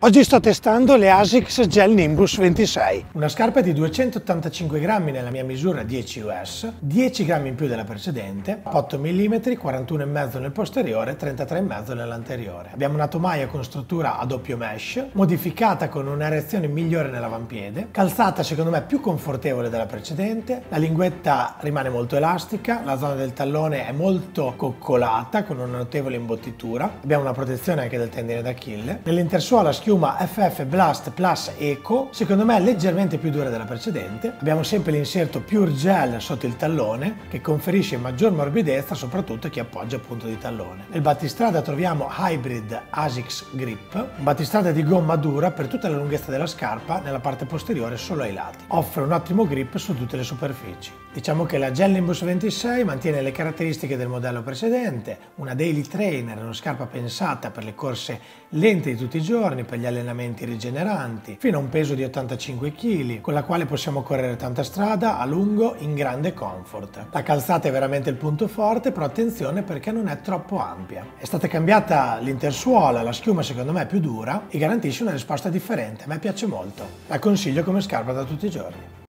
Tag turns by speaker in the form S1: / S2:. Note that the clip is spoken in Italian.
S1: Oggi sto testando le ASICS Gel Nimbus 26, una scarpa di 285 grammi nella mia misura 10 US, 10 grammi in più della precedente, 8 mm, 41,5 nel posteriore, 33,5 nell'anteriore. Abbiamo una tomaia con struttura a doppio mesh, modificata con un'erezione migliore nell'avampiede, calzata secondo me più confortevole della precedente, la linguetta rimane molto elastica, la zona del tallone è molto coccolata con una notevole imbottitura, abbiamo una protezione anche del tendine d'Achille, nell'intersuola schiuma FF Blast Plus Eco, secondo me leggermente più dura della precedente. Abbiamo sempre l'inserto Pure Gel sotto il tallone che conferisce maggior morbidezza soprattutto a chi appoggia punto di tallone. Nel battistrada troviamo Hybrid ASICS Grip, un battistrada di gomma dura per tutta la lunghezza della scarpa, nella parte posteriore solo ai lati. Offre un ottimo grip su tutte le superfici. Diciamo che la Gel Nimbus 26 mantiene le caratteristiche del modello precedente, una Daily Trainer, una scarpa pensata per le corse lente di tutti i giorni, per gli allenamenti rigeneranti, fino a un peso di 85 kg, con la quale possiamo correre tanta strada a lungo in grande comfort. La calzata è veramente il punto forte, però attenzione perché non è troppo ampia. È stata cambiata l'intersuola, la schiuma secondo me è più dura e garantisce una risposta differente, a me piace molto. La consiglio come scarpa da tutti i giorni.